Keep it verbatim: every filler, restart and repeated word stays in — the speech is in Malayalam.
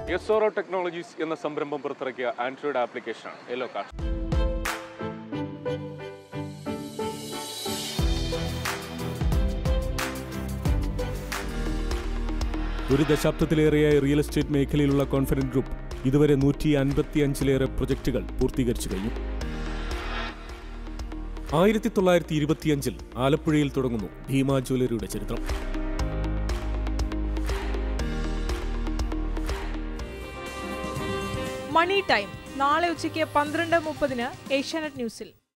യെസോറോ ടെക്നോളജീസ് എന്ന സംരംഭം പുറത്തിറക്കിയ ആൻഡ്രോയിഡ് ആപ്ലിക്കേഷനാണ് യെല്ലോ കാർഡ്. ഒരു ദശാബ്ദത്തിലേറെയായി റിയൽ എസ്റ്റേറ്റ് മേഖലയിലുള്ള കോൺഫിഡന്റ് ഗ്രൂപ്പ് ഇതുവരെ നൂറ്റി അൻപത്തി അഞ്ചിലേറെ പ്രൊജക്ടുകൾ പൂർത്തീകരിച്ചു കഴിഞ്ഞു. ആയിരത്തി തൊള്ളായിരത്തി ഇരുപത്തിയഞ്ചിൽ ആലപ്പുഴയിൽ തുടങ്ങുന്നു ഭീമ ജ്വല്ലറിയുടെ ചരിത്രം. മണി ടൈം നാളെ ഉച്ചയ്ക്ക് പന്ത്രണ്ട് മുപ്പതിന് ഏഷ്യാനെറ്റ് ന്യൂസിൽ.